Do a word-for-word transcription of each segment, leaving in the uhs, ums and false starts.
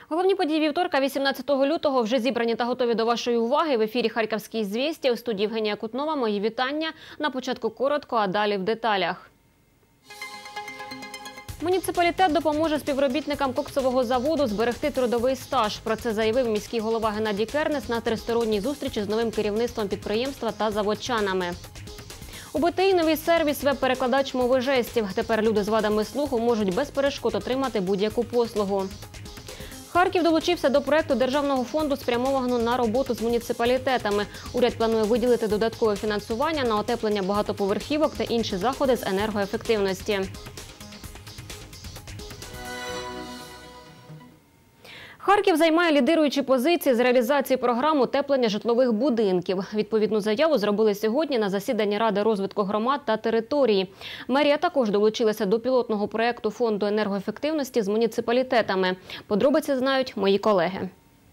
Головні події вівторка, вісімнадцятого лютого, вже зібрані та готові до вашої уваги. В ефірі «Харківські звістя», у студії Євгенія Кутнова. Мої вітання. На початку коротко, а далі в деталях. Муніципалітет допоможе співробітникам коксового заводу зберегти трудовий стаж. Про це заявив міський голова Геннадій Кернес на тристоронній зустрічі з новим керівництвом підприємства та заводчанами. У БТІ новий сервіс «Веб-перекладач мови жестів». Тепер люди з вадами слуху можуть без перешкод отримати будь-яку послугу. Харків долучився до проєкту Державного фонду, спрямованого на роботу з муніципалітетами. Уряд планує виділити додаткове фінансування на отеплення багатоповерхівок та інші заходи з енергоефективності. Харків займає лідируючі позиції з реалізації програм утеплення житлових будинків. Відповідну заяву зробили сьогодні на засіданні Ради розвитку громад та території. Мерія також долучилася до пілотного проєкту Фонду енергоефективності з муніципалітетами. Подробиці знають мої колеги.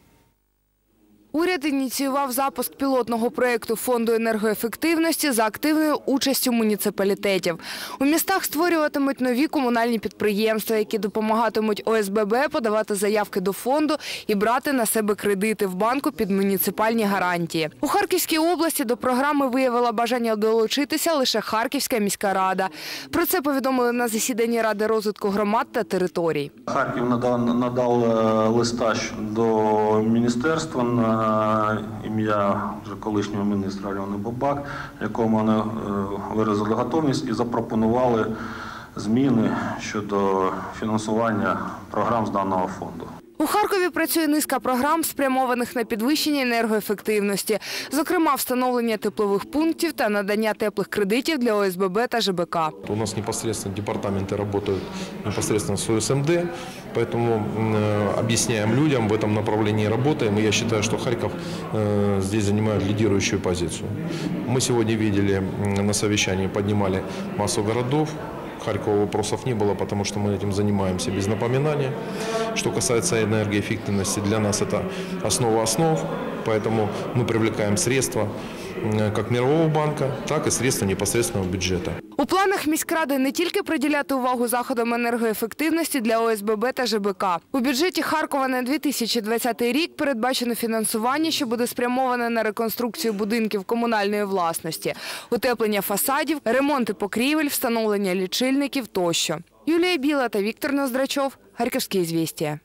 Уряд ініціював запуск пілотного проєкту Фонду енергоефективності за активною участю муніципалітетів. У містах створюватимуть нові комунальні підприємства, які допомагатимуть О С Б Б подавати заявки до фонду і брати на себе кредити в банку під муніципальні гарантії. У Харківській області до програми виявила бажання долучитися лише Харківська міська рада. Про це повідомили на засіданні Ради розвитку громад та територій. Харків надав, надав листаж до міністерства на ім'я вже колишнього міністра Альони Бабак, якому вони виразили готовність і запропонували зміни щодо фінансування програм з даного фонду. У Харкові працює низка програм, спрямованих на підвищення енергоефективності. Зокрема, встановлення теплових пунктів та надання теплих кредитів для О С Б Б та Ж Б К. У нас непосредственно департаменты работают непосредственно с О С М Д, поэтому объясняем людям, в этом направлении работаем. И я считаю, что Харьков здесь занимает лидирующую позицию. Мы сегодня видели на совещании, поднимали массу городов. Харькова вопросов не было, потому что мы этим занимаемся без напоминания. Что касается энергоэффективности, для нас это основа основ, поэтому мы привлекаем средства как Мирового банка, так и средства непосредственного бюджета. У планах міськради не тільки приділяти увагу заходам енергоефективності для О С Б Б та Ж Б К. У бюджеті Харкова на дві тисячі двадцятий рік передбачено фінансування, що буде спрямоване на реконструкцію будинків комунальної власності, утеплення фасадів, ремонти покрівель, встановлення лічильників тощо. Юлія Біла та Віктор Ноздрачов. Харківські звістя.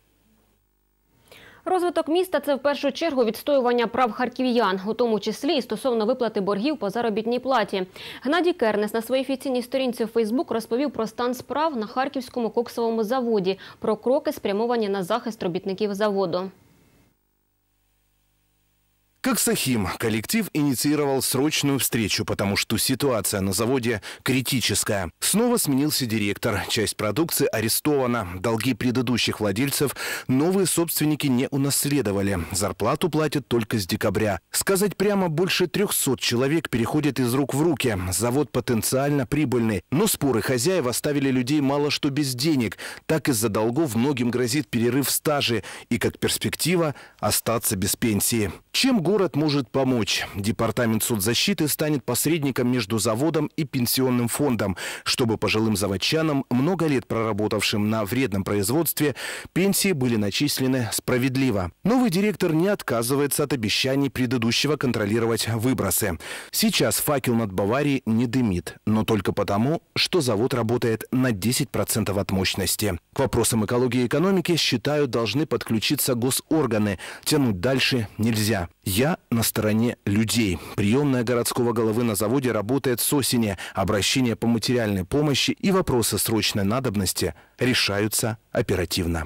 Розвиток міста – це в першу чергу відстоювання прав харків'ян, у тому числі і стосовно виплати боргів по заробітній платі. Геннадій Кернес на своїй офіційній сторінці у Фейсбук розповів про стан справ на Харківському коксовому заводі, про кроки, спрямовані на захист робітників заводу. Как Сахим, коллектив инициировал срочную встречу, потому что ситуация на заводе критическая. Снова сменился директор, часть продукции арестована, долги предыдущих владельцев новые собственники не унаследовали. Зарплату платят только с декабря. Сказать прямо, больше трехсот человек переходят из рук в руки. Завод потенциально прибыльный, но споры хозяев оставили людей мало что без денег. Так из-за долгов многим грозит перерыв в стаже и, как перспектива, остаться без пенсии. Чем город может помочь? Департамент соцзащиты станет посредником между заводом и пенсионным фондом, чтобы пожилым заводчанам, много лет проработавшим на вредном производстве, пенсии были начислены справедливо. Новый директор не отказывается от обещаний предыдущего контролировать выбросы. Сейчас факел над Баварией не дымит, но только потому, что завод работает на десять процентов от мощности. К вопросам экологии и экономики, считаю, должны подключиться госорганы. Тянуть дальше нельзя. Я на стороне людей. Приемная городского головы на заводе работает с осени. Обращения по материальной помощи и вопросы срочной надобности решаются оперативно.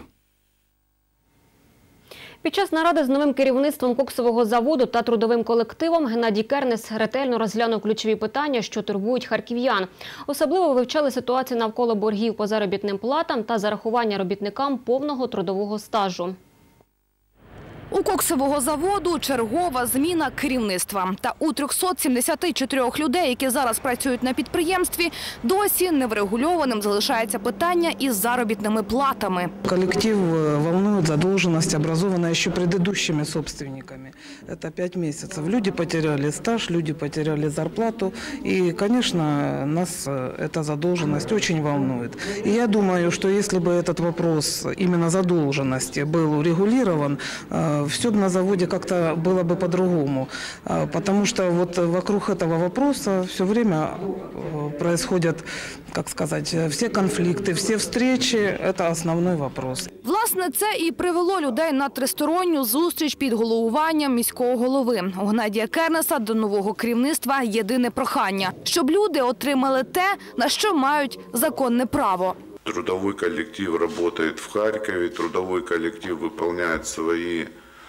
Під час наради з новим керівництвом коксового заводу та трудовим колективом Геннадій Кернес ретельно розглянув ключові питання, що турбують харків'ян. Особливо вивчали ситуацію навколо боргів по заробітним платам та зарахування робітникам повного трудового стажу. У коксового заводу чергова зміна керівництва. Та у трьохсот сімдесяти чотирьох людей, які зараз працюють на підприємстві, досі неврегульованим залишається питання із заробітними платами. Коллектив волнует задолженность, образованная еще предыдущими собственниками. Это пять месяцев. Люди потеряли стаж, люди потеряли зарплату. И, конечно, нас эта задолженность очень волнует. И я думаю, что если бы этот вопрос именно задолженности был урегулирован, все бы на заводе как-то было бы по-другому. Потому что вот вокруг этого вопроса все время происходят, как сказать, все конфликты, все встречи. Это основной вопрос. Власне, це і привело людей на тристоронню зустріч під головуванням міського голови. У Геннадія Кернеса до нового керівництва єдине прохання – щоб люди отримали те, на що мають законне право. Трудовой коллектив работает в Харькове, трудовой коллектив выполняет свои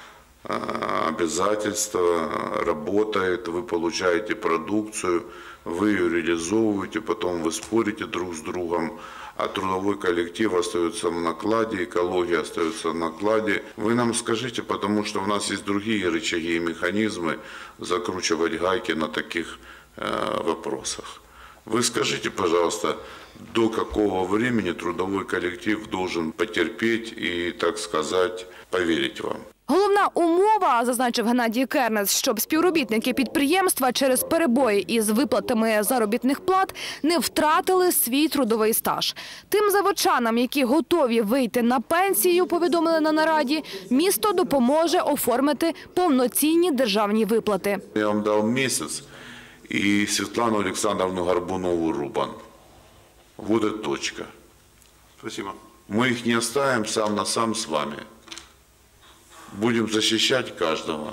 обязательства, работает, вы получаете продукцию, вы ее реализовываете, потом вы спорите друг с другом, а трудовой коллектив остается в накладе, экология остается в накладе. Вы нам скажите, потому что у нас есть другие рычаги и механизмы закручивать гайки на таких э, вопросах. Вы скажите, пожалуйста, до какого времени трудовой коллектив должен потерпеть и, так сказать, поверить вам? Головна умова, зазначив Геннадій Кернес, щоб співробітники підприємства через перебої із виплатами заробітних плат не втратили свій трудовий стаж. Тим заводчанам, які готові вийти на пенсію, повідомили на нараді, місто допоможе оформити повноцінні державні виплати. Я вам дав місяць і Світлану Олександровну Горбунову-Рубан. Вот и точка. Спасибо. Мы их не оставим сам на сам с вами. Будем защищать каждого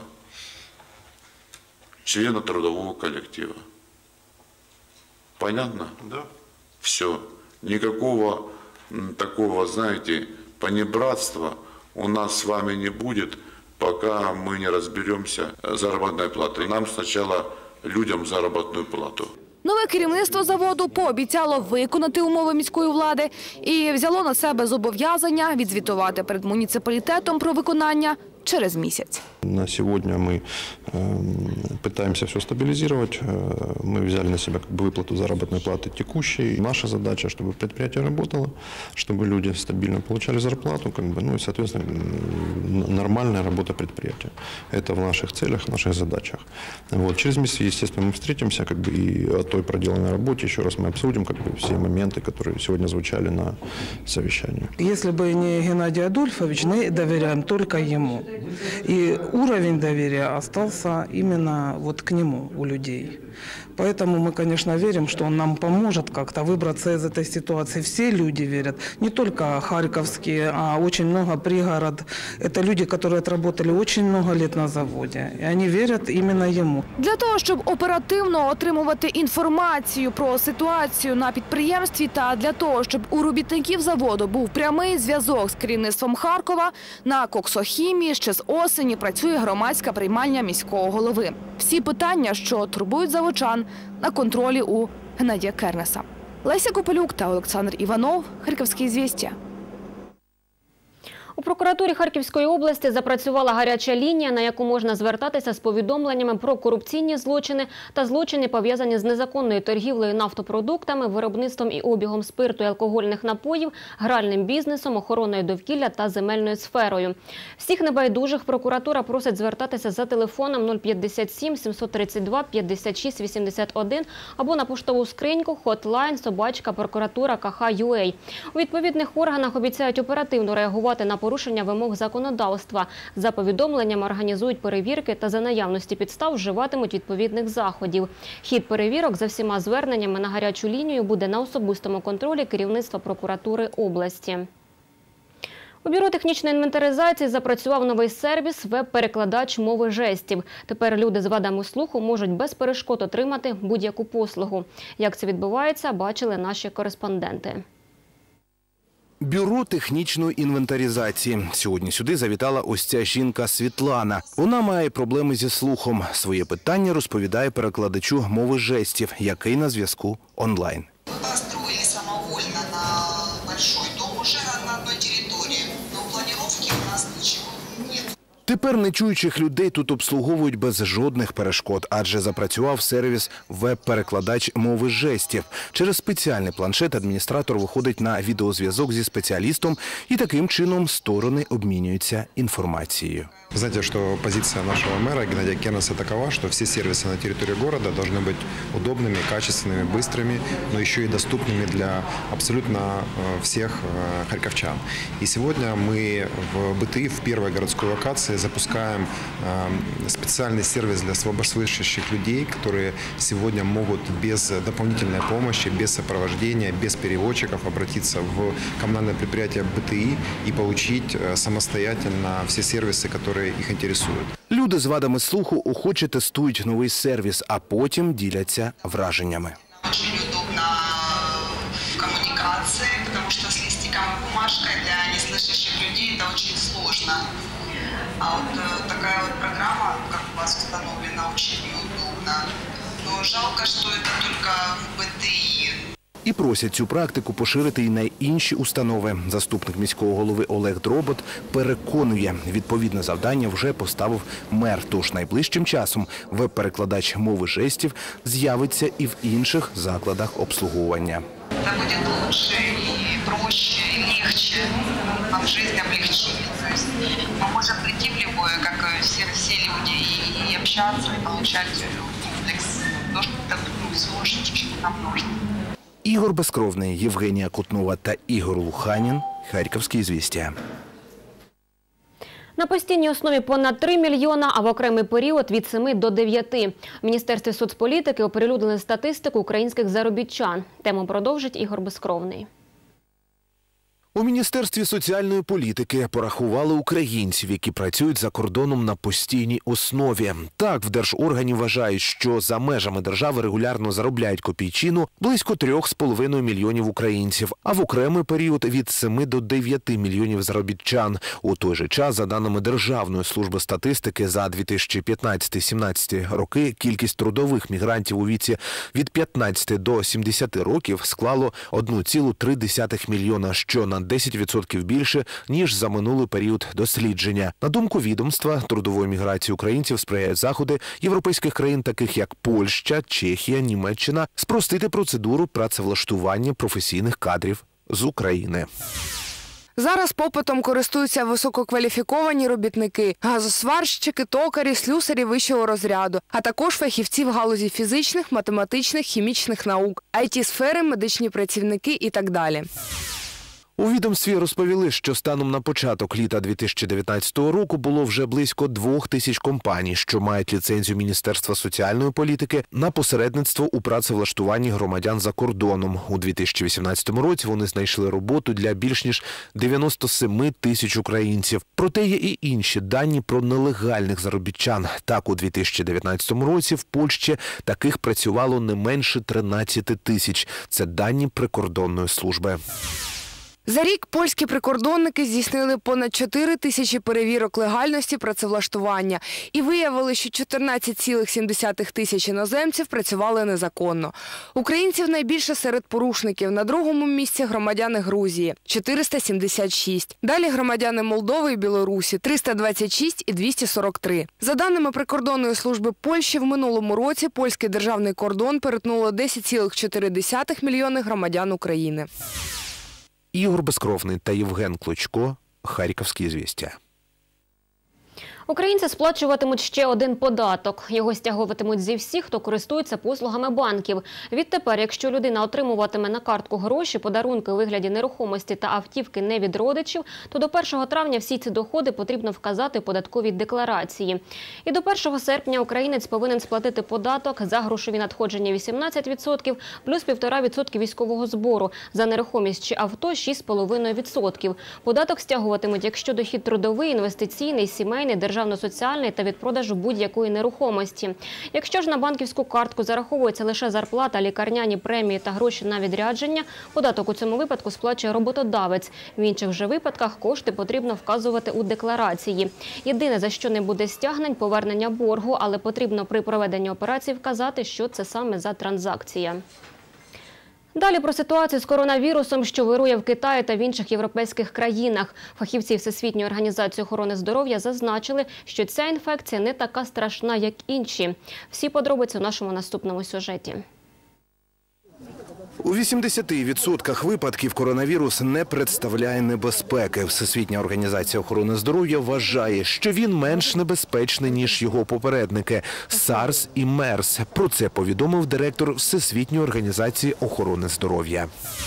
члена трудового коллектива. Понятно? Да. Все. Никакого такого, знаете, понебратства у нас с вами не будет, пока мы не разберемся с заработной платой. Нам сначала людям заработную плату. Нове керівництво заводу пообіцяло виконати умови міської влади і взяло на себе зобов'язання відзвітувати перед муніципалітетом про виконання через місяць. На сегодня мы э, пытаемся все стабилизировать. Мы взяли на себя как бы выплату заработной платы текущей. Наша задача, чтобы предприятие работало, чтобы люди стабильно получали зарплату, как бы, ну и, соответственно, нормальная работа предприятия. Это в наших целях, в наших задачах. Вот. Через месяц, естественно, мы встретимся, как бы, и о той проделанной работе еще раз мы обсудим, как бы, все моменты, которые сегодня звучали на совещании. Если бы не Геннадий Адольфович, мы доверяем только ему. И уровень доверия остался именно вот к нему у людей. Поэтому мы, конечно, верим, что он нам поможет как-то выбраться из этой ситуации. Все люди верят, не только харьковские, а очень много пригород. Это люди, которые отработали очень много лет на заводе. И они верят именно ему. Для того, щоб оперативно отримувати інформацію про ситуацію на підприємстві та для того, щоб у робітників заводу був прямий зв'язок з керівництвом Харкова, на коксохімії ще з осені працює громадська приймальня міського голови. Всі питання, що турбують заводчан, на контролі у Геннадія Кернеса. Леся Копелюк та Олександр Іванов, Харківські звістя. У прокуратурі Харківської області запрацювала гаряча лінія, на яку можна звертатися з повідомленнями про корупційні злочини та злочини, пов'язані з незаконною торгівлею нафтопродуктами, виробництвом і обігом спирту і алкогольних напоїв, гральним бізнесом, охороною довкілля та земельною сферою. Всіх небайдужих прокуратура просить звертатися за телефоном нуль п'ятдесят сім сімсот тридцять два п'ятдесят шість вісімдесят один або на поштову скриньку хотлайн собачка прокуратура ка ха крапка ю а. У відповідних органах обіцяють оперативно реагувати на порушення вимог законодавства. За повідомленнями організують перевірки та за наявності підстав вживатимуть відповідних заходів. Хід перевірок за всіма зверненнями на гарячу лінію буде на особистому контролі керівництва прокуратури області. У Бюро технічної інвентаризації запрацював новий сервіс «Веб-перекладач мови жестів». Тепер люди з вадами слуху можуть без перешкод отримати будь-яку послугу. Як це відбувається, бачили наші кореспонденти. Бюро технічної інвентаризації. Сьогодні сюди завітала ось ця жінка Світлана. Вона має проблеми зі слухом. Своє питання розповідає перекладачу мови жестів, який на зв'язку онлайн. Мы построили самовольно на большой дом уже на одной территории, но планировки у нас ничего нет. Тепер нечуючих людей тут обслуговують без жодних перешкод, адже запрацював сервіс веб-перекладач мови жестів. Через спеціальний планшет адміністратор виходить на відеозв'язок зі спеціалістом і таким чином сторони обмінюються інформацією. Знаете, что позиция нашего мэра Геннадия Кернеса такова, что все сервисы на территории города должны быть удобными, качественными, быстрыми, но еще и доступными для абсолютно всех харьковчан. И сегодня мы в БТИ, в первой городской локации, запускаем специальный сервис для слабослышащих людей, которые сегодня могут без дополнительной помощи, без сопровождения, без переводчиков обратиться в коммунальное предприятие БТИ и получить самостоятельно все сервисы, которые їх інтересують. Люди з вадами слуху охоче тестують новий сервіс, а потім діляться враженнями. Очень удобно в коммуникации, потому что с листиком и бумажкой для неслышащих людей это очень сложно. А вот такая вот программа, как у вас установлена, очень неудобно. Но жалко, что это только в БТИ. І просять цю практику поширити і на інші установи. Заступник міського голови Олег Дробот переконує, відповідне завдання вже поставив мер. Тож найближчим часом веб-перекладач мови жестів з'явиться і в інших закладах обслуговування. Это будет лучше и проще, и легче. Нам жизнь облегчит. То есть мы можем прийти в любое, как все, все люди, и, и общаться, и получать комплекс. То, что всего, что нам нужно. Ігор Безкровний, Євгенія Кутнова та Ігор Луханін. Харківські «Ізвістія». На постійній основі понад три мільйона, а в окремий період від семи до дев'яти. В Міністерстві соцполітики оприлюднили статистику українських заробітчан. Тему продовжить Ігор Безкровний. У Міністерстві соціальної політики порахували українців, які працюють за кордоном на постійній основі. Так, в держоргані вважають, що за межами держави регулярно заробляють копійчину близько трьох з половиною мільйонів українців, а в окремий період від семи до дев'яти мільйонів заробітчан. У той же час, за даними Державної служби статистики, за дві тисячі п'ятнадцятий-сімнадцятий роки кількість трудових мігрантів у віці від п'ятнадцяти до сімдесяти років склало одну цілу три десятих мільйона, що на десять відсотків більше, ніж за минулий період дослідження. На думку відомства, трудової міграції українців сприяють заходи європейських країн, таких як Польща, Чехія, Німеччина, спростити процедуру працевлаштування професійних кадрів з України. Зараз попитом користуються висококваліфіковані робітники – газосварщики, токарі, слюсарі вищого розряду, а також фахівці в галузі фізичних, математичних, хімічних наук, ай ті-сфери, медичні працівники і так далі. У відомстві розповіли, що станом на початок літа дві тисячі дев'ятнадцятого року було вже близько двох тисяч компаній, що мають ліцензію Міністерства соціальної політики на посередництво у працевлаштуванні громадян за кордоном. У дві тисячі вісімнадцятому році вони знайшли роботу для більш ніж дев'яноста семи тисяч українців. Проте є і інші дані про нелегальних заробітчан. Так, у дві тисячі дев'ятнадцятому році в Польщі таких працювало не менше тринадцяти тисяч. Це дані прикордонної служби. За рік польські прикордонники здійснили понад чотири тисячі перевірок легальності працевлаштування і виявили, що чотирнадцять цілих сім десятих тисяч іноземців працювали незаконно. Українців найбільше серед порушників. На другому місці громадяни Грузії – чотириста сімдесят шість. Далі громадяни Молдови і Білорусі – триста двадцять шість і двісті сорок три. За даними прикордонної служби Польщі, в минулому році польський державний кордон перетнуло десять цілих чотири десятих мільйони громадян України. Ігор Безкровний та Євген Клочко. Харківські «Ізвістія». Українці сплачуватимуть ще один податок. Його стягуватимуть зі всіх, хто користується послугами банків. Відтепер, якщо людина отримуватиме на картку гроші, подарунки у вигляді нерухомості та автівки не від родичів, то до першого травня всі ці доходи потрібно вказати в податковій декларації. І до першого серпня українець повинен сплатити податок за грошові надходження вісімнадцять відсотків, плюс півтора відсотки військового збору, за нерухомість чи авто – шість цілих п'ять десятих відсотків. Податок стягуватимуть, якщо дохід трудовий, інвестиційний, сімейний, державно-соціальний та від продажу будь-якої нерухомості. Якщо ж на банківську картку зараховується лише зарплата, лікарняні премії та гроші на відрядження, податок у цьому випадку сплачує роботодавець. В інших же випадках кошти потрібно вказувати у декларації. Єдине, за що не буде стягнень – повернення боргу, але потрібно при проведенні операції вказати, що це саме за транзакція. Далі про ситуацію з коронавірусом, що вирує в Китаї та в інших європейських країнах. Фахівці Всесвітньої організації охорони здоров'я зазначили, що ця інфекція не така страшна, як інші. Всі подробиці у нашому наступному сюжеті. У вісімдесяти відсотках випадків коронавірус не представляє небезпеки. Всесвітня організація охорони здоров'я вважає, що він менш небезпечний, ніж його попередники – сарс і мерс. Про це повідомив директор Всесвітньої організації охорони здоров'я.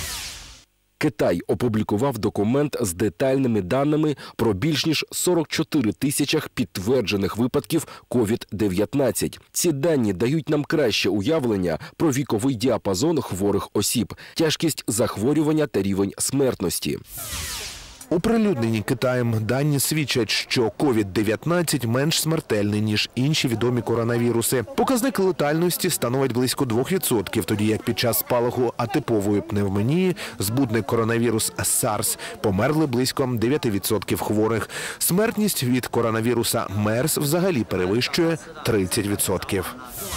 Китай опублікував документ з детальними даними про більш ніж сорок чотири тисячах підтверджених випадків ковід дев'ятнадцять. Ці дані дають нам краще уявлення про віковий діапазон хворих осіб, тяжкість захворювання та рівень смертності. Оприлюднені Китаєм дані свідчать, що ковід дев'ятнадцять менш смертельний, ніж інші відомі коронавіруси. Показник летальності становить близько двох відсотків, тоді як під час спалаху атипової пневмонії збудник коронавірус сарс померли близько дев'яти відсотків хворих. Смертність від коронавіруса мерс взагалі перевищує тридцять відсотків.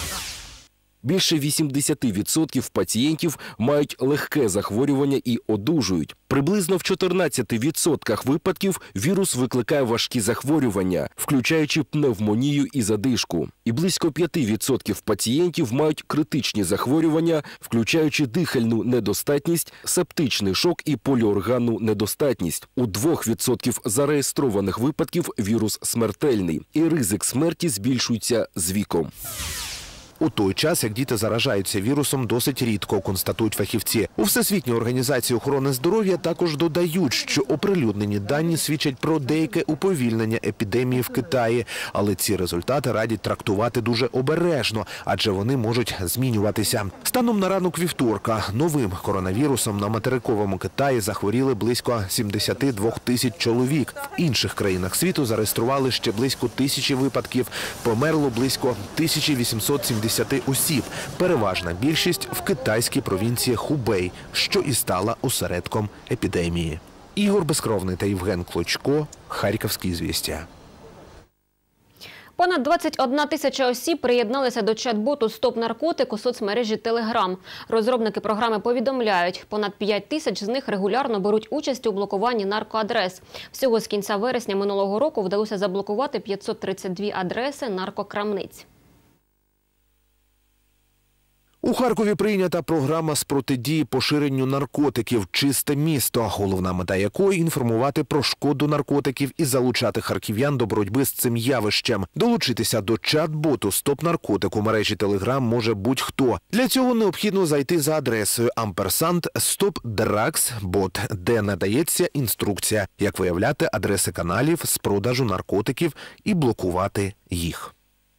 Більше вісімдесят відсотків пацієнтів мають легке захворювання і одужують. Приблизно в чотирнадцяти відсотках випадків вірус викликає важкі захворювання, включаючи пневмонію і задишку. І близько п'яти відсотків пацієнтів мають критичні захворювання, включаючи дихальну недостатність, септичний шок і поліорганну недостатність. У двох відсотків зареєстрованих випадків вірус смертельний, і ризик смерті збільшується з віком. У той час, як діти заражаються вірусом досить рідко, констатують фахівці. У Всесвітній організації охорони здоров'я також додають, що оприлюднені дані свідчать про деяке уповільнення епідемії в Китаї. Але ці результати радять трактувати дуже обережно, адже вони можуть змінюватися. Станом на ранок вівторка новим коронавірусом на материковому Китаї захворіли близько сімдесят два тисяч чоловік. В інших країнах світу зареєстрували ще близько тисячі випадків. Померло близько тисяча вісімсот сімдесят осіб. Переважна більшість в китайській провінції Хубей, що і стала осередком епідемії. Ігор Безкровний та Євген Клочко, Харківські звістя. Понад двадцять одна тисяча осіб приєдналися до чат-боту «Стоп наркотик» у соцмережі Телеграм. Розробники програми повідомляють, понад п'ять тисяч з них регулярно беруть участь у блокуванні наркоадрес. Всього з кінця вересня минулого року вдалося заблокувати п'ятсот тридцять дві адреси наркокрамниць. У Харкові прийнята програма з протидії поширенню наркотиків «Чисте місто», головна мета якої – інформувати про шкоду наркотиків і залучати харків'ян до боротьби з цим явищем. Долучитися до чат-боту «Стоп наркотик» у мережі Телеграм може будь-хто. Для цього необхідно зайти за адресою амперсанд «Стоп Драгс Бот», де надається інструкція, як виявляти адреси каналів з продажу наркотиків і блокувати їх.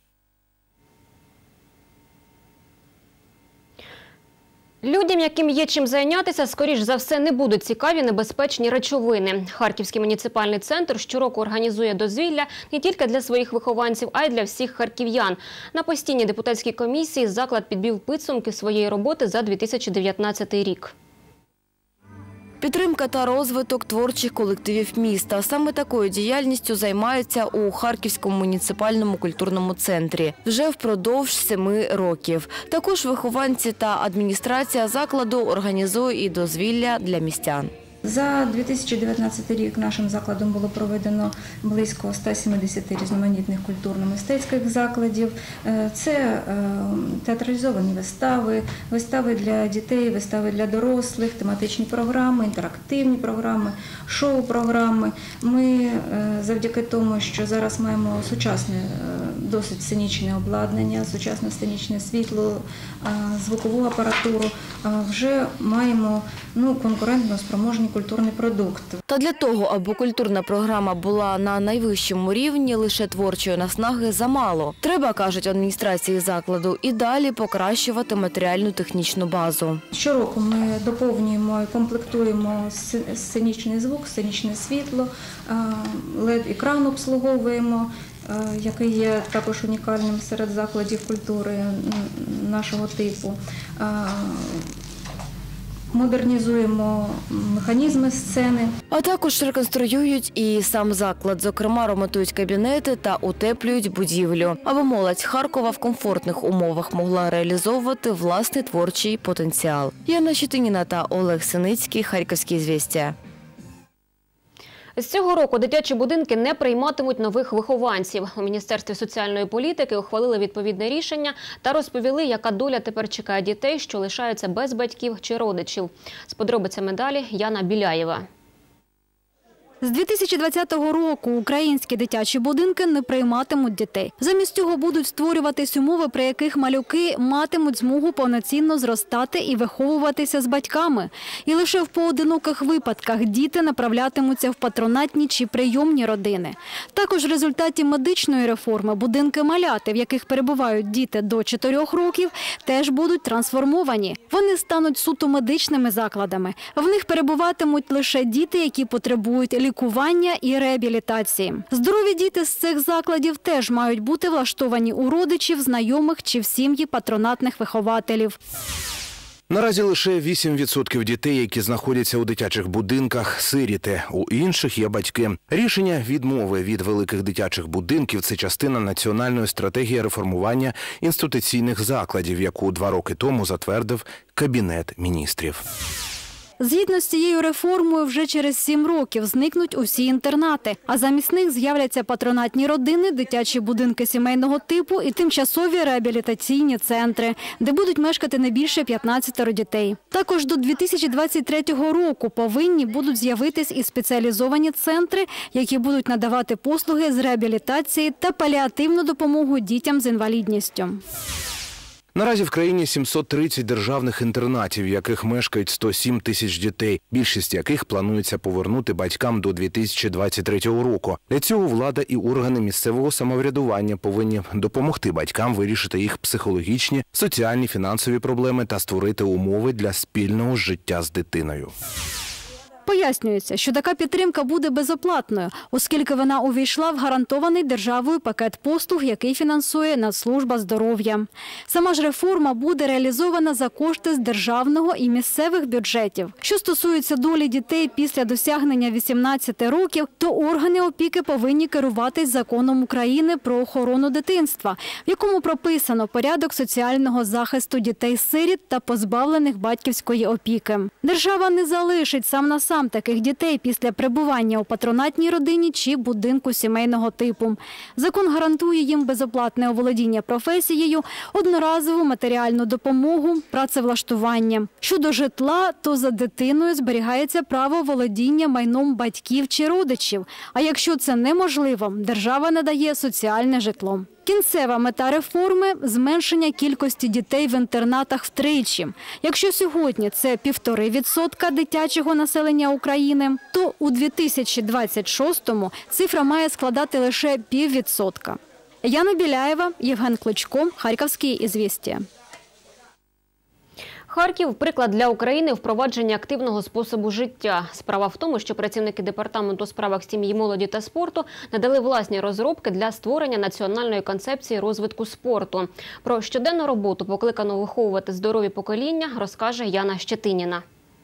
Людям, яким є чим зайнятися, скоріш за все не будуть цікаві небезпечні речовини. Харківський муніципальний центр щороку організує дозвілля не тільки для своїх вихованців, а й для всіх харків'ян. На постійній депутатській комісії заклад підбив підсумки своєї роботи за дві тисячі дев'ятнадцятий рік. Підтримка та розвиток творчих колективів міста. Саме такою діяльністю займаються у Харківському муніципальному культурному центрі вже впродовж семи років. Також вихованці та адміністрація закладу організує і дозвілля для містян. За дві тисячі дев'ятнадцятий рік нашим закладом було проведено близько ста сімдесяти різноманітних культурно-мистецьких закладів. Це театралізовані вистави, вистави для дітей, вистави для дорослих, тематичні програми, інтерактивні програми, шоу-програми. Ми завдяки тому, що зараз маємо сучасне, досить сценічне обладнання, сучасне сценічне світло, звукову апаратуру, вже маємо ну, конкурентно спроможні культурний продукт. Та для того, аби культурна програма була на найвищому рівні, лише творчої наснаги замало. Треба, кажуть адміністрації закладу, і далі покращувати матеріально-технічну базу. Щороку ми доповнюємо і комплектуємо сценічний звук, сценічне світло, лед-екран обслуговуємо, який є також унікальним серед закладів культури нашого типу. Модернізуємо механізми сцени. А також реконструюють і сам заклад. Зокрема, ремонтують кабінети та утеплюють будівлю, аби молодь Харкова в комфортних умовах могла реалізовувати власний творчий потенціал. Яна Щетиніна та Олег Синицький, Харківські звістя. З цього року дитячі будинки не прийматимуть нових вихованців. У Міністерстві соціальної політики ухвалили відповідне рішення та розповіли, яка доля тепер чекає дітей, що лишаються без батьків чи родичів. З подробицями далі Яна Біляєва. З дві тисячі двадцятого року українські дитячі будинки не прийматимуть дітей. Замість цього будуть створюватись умови, при яких малюки матимуть змогу повноцінно зростати і виховуватися з батьками. І лише в поодиноких випадках діти направлятимуться в патронатні чи прийомні родини. Також в результаті медичної реформи будинки маляти, в яких перебувають діти до чотирьох років, теж будуть трансформовані. Вони стануть суто медичними закладами. В них перебуватимуть лише діти, які потребують лікування. лікування і реабілітації. Здорові діти з цих закладів теж мають бути влаштовані у родичів, знайомих чи в сім'ї патронатних вихователів. Наразі лише вісім відсотків дітей, які знаходяться у дитячих будинках, сиріти. У інших є батьки. Рішення відмови від великих дитячих будинків – це частина національної стратегії реформування інституційних закладів, яку два роки тому затвердив Кабінет міністрів. Згідно з цією реформою, вже через сім років зникнуть усі інтернати, а замість них з'являться патронатні родини, дитячі будинки сімейного типу і тимчасові реабілітаційні центри, де будуть мешкати не більше п'ятнадцяти дітей. Також до дві тисячі двадцять третього року повинні будуть з'явитись і спеціалізовані центри, які будуть надавати послуги з реабілітації та паліативну допомогу дітям з інвалідністю. Наразі в країні сімсот тридцять державних інтернатів, в яких мешкають сто сім тисяч дітей, більшість яких планується повернути батькам до дві тисячі двадцять третього року. Для цього влада і органи місцевого самоврядування повинні допомогти батькам вирішити їх психологічні, соціальні, фінансові проблеми та створити умови для спільного життя з дитиною. Пояснюється, що така підтримка буде безоплатною, оскільки вона увійшла в гарантований державою пакет послуг, який фінансує Нацслужба здоров'я. Сама ж реформа буде реалізована за кошти з державного і місцевих бюджетів. Що стосується долі дітей після досягнення вісімнадцяти років, то органи опіки повинні керуватись законом України про охорону дитинства, в якому прописано порядок соціального захисту дітей-сиріт та позбавлених батьківської опіки. Держава не залишить сам на сам таких дітей після перебування у патронатній родині чи будинку сімейного типу. Закон гарантує їм безоплатне оволодіння професією, одноразову матеріальну допомогу, працевлаштування. Щодо житла, то за дитиною зберігається право володіння майном батьків чи родичів. А якщо це неможливо, держава надає соціальне житло. Кінцева мета реформи – зменшення кількості дітей в інтернатах втричі. Якщо сьогодні це півтори відсотка дитячого населення України, то у дві тисячі двадцять шостому цифра має складати лише піввідсотка. Яна Біляєва, Євген Кличко, Харківські ізвістія. Харків – приклад для України впровадження активного способу життя. Справа в тому, що працівники Департаменту у справах сім'ї, молоді та спорту надали власні розробки для створення національної концепції розвитку спорту. Про щоденну роботу, покликану виховувати здорові покоління, розкаже Яна Щетиніна.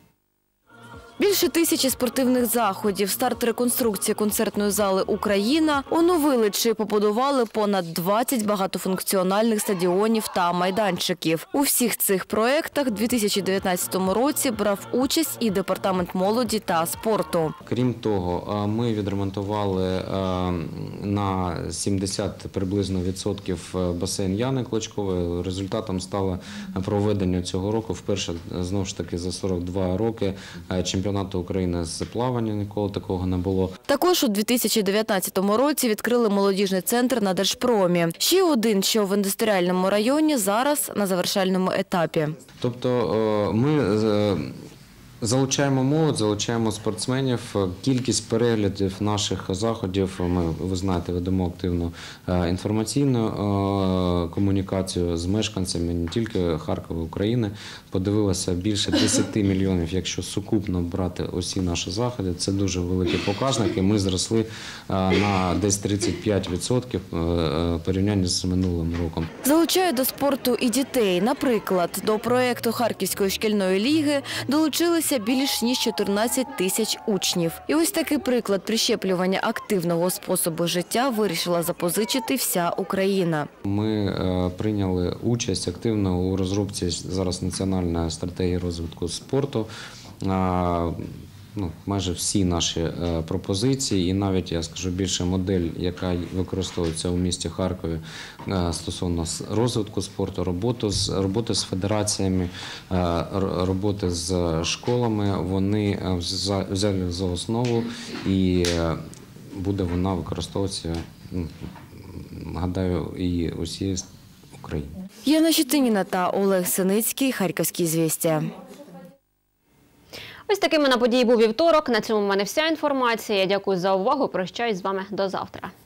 Більше тисячі спортивних заходів, старт реконструкції концертної зали «Україна», оновили чи побудували понад двадцять багатофункціональних стадіонів та майданчиків. У всіх цих проєктах у дві тисячі дев'ятнадцятому році брав участь і Департамент молоді та спорту. Крім того, ми відремонтували на сімдесят приблизно відсотків басейн Яни Клочкової. Результатом стало проведення цього року вперше, знову ж таки, за сорок два роки чемпіонату України з плавання, ніколи такого не було. Також у дві тисячі дев'ятнадцятому році відкрили молодіжний центр на Держпромі. Ще один, що в індустріальному районі, зараз на завершальному етапі. Тобто ми Залучаємо молодь, залучаємо спортсменів. Кількість переглядів наших заходів, ми, ви знаєте, ведемо активну інформаційну комунікацію з мешканцями не тільки Харкова, України. Подивилося більше десяти мільйонів, якщо сукупно брати усі наші заходи. Це дуже великі показники. Ми зросли на десь тридцять п'ять відсотків порівняння з минулим роком. Залучають до спорту і дітей. Наприклад, до проєкту Харківської шкільної ліги долучилися більш ніж чотирнадцять тисяч учнів. І ось такий приклад прищеплювання активного способу життя вирішила запозичити вся Україна. Ми прийняли участь активно у розробці зараз національної стратегії розвитку спорту. Ну, майже всі наші е, пропозиції і навіть, я скажу, більше модель, яка використовується у місті Харкові е, стосовно розвитку спорту, роботи з, роботи з федераціями, е, роботи з школами, вони взяли за основу і е, буде вона використовуватися, ну, гадаю, і усі України. Яна Щетиніна та Олег Синицький, Харківські звістя. Ось такими на події був вівторок. На цьому в мене вся інформація. Я дякую за увагу. Прощаюсь з вами до завтра.